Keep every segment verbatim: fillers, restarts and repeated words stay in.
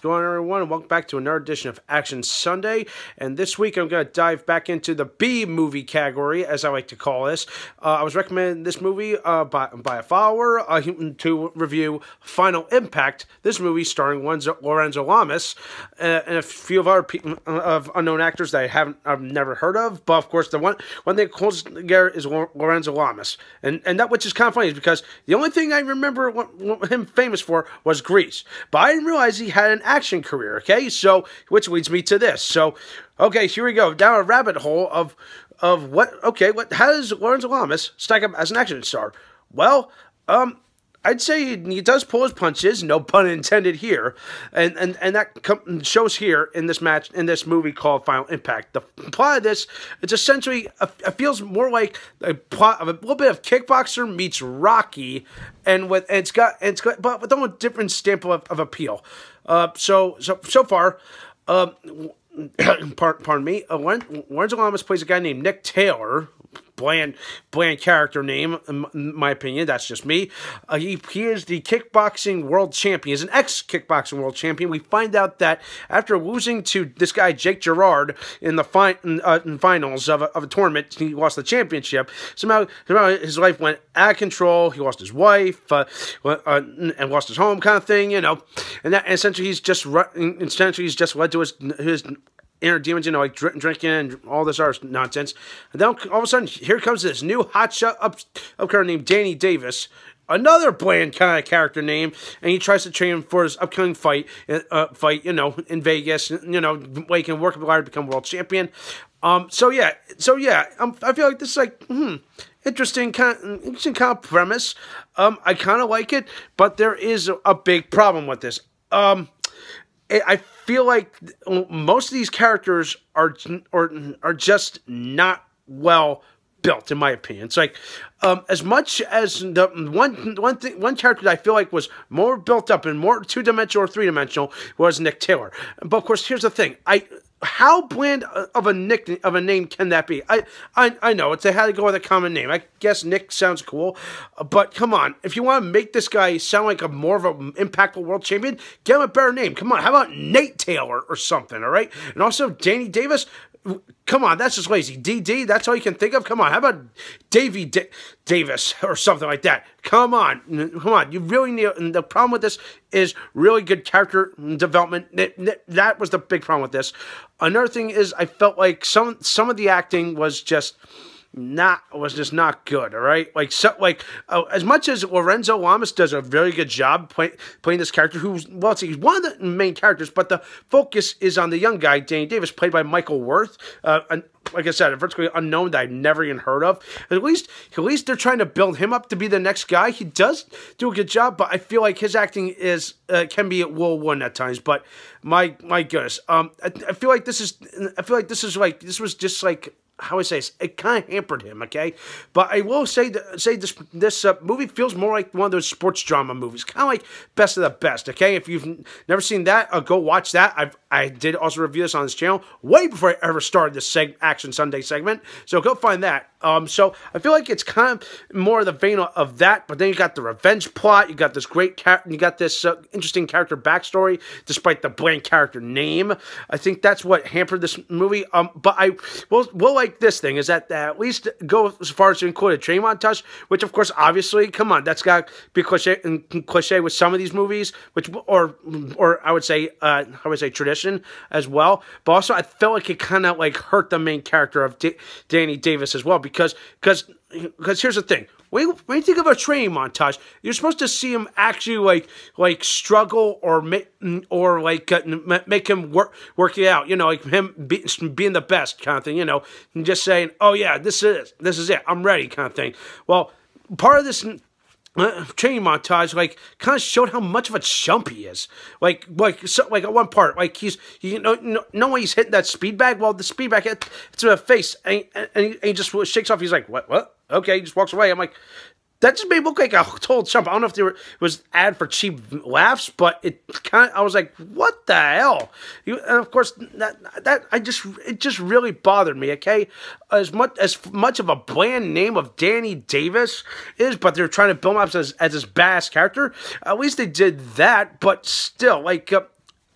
going on, everyone? And welcome back to another edition of Action Sunday. And this week, I'm going to dive back into the B-movie category, as I like to call this. Uh, I was recommended this movie uh, by, by a follower uh, to review Final Impact, this movie starring Lorenza Lamas uh, and a few of other people, of unknown actors that I haven't, I've never heard of. But of course, the one one thing that holds together is Lorenza Lamas, and and that which is kind of funny is because the only thing I remember what, what him famous for was Grease, but I didn't realize he had an action career. Okay, so which leads me to this. So, okay, here we go down a rabbit hole of of what. Okay, what? How does Lorenza Lamas stack up as an action star? Well, um. I'd say he does pull his punches, no pun intended here, and and and that shows here in this match in this movie called Final Impact. The plot of this, it's essentially a, it feels more like a plot of a little bit of Kickboxer meets Rocky, and with and it's got and it's got but with a different stamp of, of appeal. Uh, so so so far, um, pardon, pardon me, uh, Lorenzo Lamas plays a guy named Nick Taylor. Bland, bland character name, in my opinion. That's just me. Uh, he, he is the kickboxing world champion. He's an ex-kickboxing world champion. We find out that after losing to this guy, Jake Gerard, in the fi uh, in finals of a, of a tournament, he lost the championship. Somehow, somehow his life went out of control. He lost his wife uh, uh, and lost his home, kind of thing, you know. And, that, and essentially, he's just essentially he's just led to his his. inner demons, you know, like drink, drinking and all this other nonsense. And then all of a sudden, here comes this new hotshot up, upcoming named Danny Davis, another bland kind of character name, and he tries to train him for his upcoming fight, uh, fight, you know, in Vegas, you know, where he can work up hard to become world champion. Um, so yeah, so yeah, um, I feel like this is like, hmm, interesting kind, of, interesting kind of premise. Um, I kind of like it, but there is a, a big problem with this. Um. I feel like most of these characters are or are just not well built, in my opinion. It's like um, as much as the one one thing one character that I feel like was more built up and more two dimensional or three dimensional was Nick Taylor. But of course, here's the thing: I. How bland of a nick of a name can that be? I I I know it's they had to go with a common name. I guess Nick sounds cool, but come on, if you want to make this guy sound like a more of an impactful world champion, get him a better name. Come on, how about Nate Taylor or something? All right, and also Danny Davis. Come on, that's just lazy. D D, that's all you can think of? Come on, how about Davey D Davis or something like that? Come on, come on. You really need, and the problem with this is really good character development. That was the big problem with this. Another thing is I felt like some some of the acting was just not was just not good. All right, like so like uh, as much as Lorenzo Lamas does a very good job play, playing this character, who's well, he's one of the main characters, but the focus is on the young guy Danny Davis, played by Michael Worth. Uh, and like I said, a virtually unknown that I've never even heard of. At least, at least they're trying to build him up to be the next guy. He does do a good job, but I feel like his acting is uh, can be at will one at times. But my my goodness, um, I, I feel like this is I feel like this is like this was just like. How I say this, it kind of hampered him, okay? But I will say that say this this uh, movie feels more like one of those sports drama movies, kind of like Best of the Best, okay? If you've never seen that, uh, go watch that. I've, I did also review this on this channel way before I ever started this seg Action Sunday segment, so go find that. Um, so I feel like it's kind of more of the vein of that, but then you got the revenge plot, you got this great cat, you got this uh, interesting character backstory, despite the blank character name. I think that's what hampered this movie. Um, but I will will like this thing is that uh, at least go as far as to include a train montage, which of course, obviously, come on, that's got to be cliche and cliche with some of these movies, which or or I would say uh, I would say tradition as well. But also, I felt like it kind of like hurt the main character of D Danny Davis as well. Because, because, because here's the thing: when you, when you think of a training montage, you're supposed to see him actually like, like struggle or make, or like uh, make him work, work it out. You know, like him be, being the best kind of thing. You know, and just saying, "Oh yeah, this is this is it. I'm ready," kind of thing. Well, part of this. Uh, training montage, like, kind of showed how much of a chump he is. Like, like, so, like at one part, like he's, you know, no, no way he's hitting that speed bag. Well, the speed bag hit to the face, and, and, and, he, and he just shakes off. He's like, "What? What? Okay." He just walks away. I'm like, that just made him look like a total chump. I don't know if there were, was ad for cheap laughs, but it kind of, I was like, what the hell? You, and of course, that, that, I just, it just really bothered me, okay? As much, as much of a bland name of Danny Davis is, but they're trying to build him up as, as this badass character. At least they did that, but still, like, uh,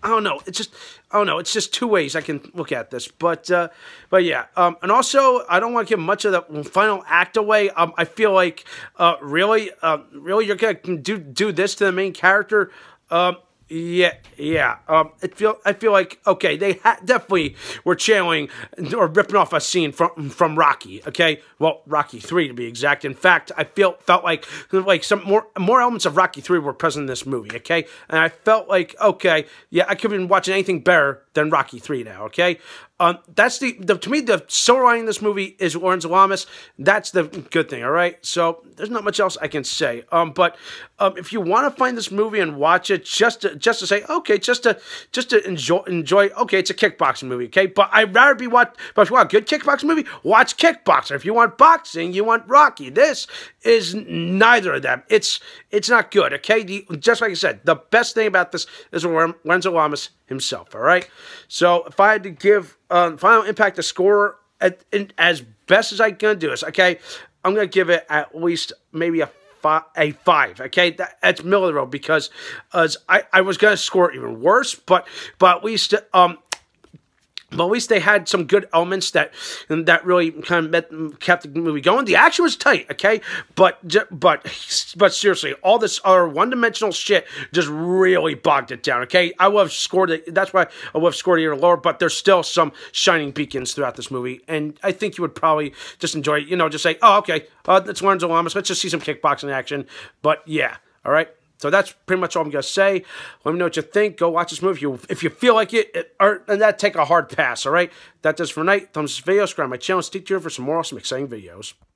I don't know. It's just, I don't know. It's just two ways I can look at this. But, uh, but yeah. Um, and also, I don't want to give much of the final act away. Um, I feel like, uh, really, uh, really, you're gonna do do this to the main character. Um, yeah, yeah. Um, it feel I feel like okay, they ha definitely were channeling or ripping off a scene from from Rocky. Okay, well, Rocky three to be exact. In fact, I feel felt like like some more more elements of Rocky three were present in this movie. Okay, and I felt like okay, yeah, I could have been watching anything better than Rocky three now. Okay. Um, that's the, the, to me, the silver lining in this movie is Lorenza Lamas. That's the good thing, all right? So, there's not much else I can say. Um, but, um, if you want to find this movie and watch it, just to, just to say, okay, just to, just to enjoy, enjoy, okay, it's a kickboxing movie, okay? But I'd rather be watch, but if you want a good kickboxing movie, watch Kickboxer. If you want boxing, you want Rocky. This is neither of them. It's, it's not good, okay? The, just like I said, the best thing about this is Lorenza Lamas himself, all right? So, if I had to give um, Final Impact a score at, in, as best as I can do this, okay, I'm going to give it at least maybe a five, a five okay? That, that's middle of the road because as I, I was going to score it even worse, but, but at least... Um, But at least they had some good elements that that really kind of met, kept the movie going. The action was tight, okay? But but but seriously, all this other one-dimensional shit just really bogged it down, okay? I would have scored it. That's why I would have scored it even lower, but there's still some shining beacons throughout this movie, and I think you would probably just enjoy it. You know, just say, oh, okay, uh, it's Lorenzo Lamas. Let's just see some kickboxing action. But yeah, all right? So that's pretty much all I'm going to say. Let me know what you think. Go watch this movie. If you, if you feel like it, it or, and that take a hard pass, all right? That does for tonight. Thumbs this video, subscribe to my channel, stick to it for some more awesome, exciting videos.